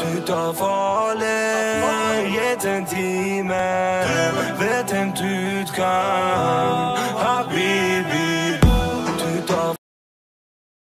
ut av farlig. Gitt en time, vet en du kan.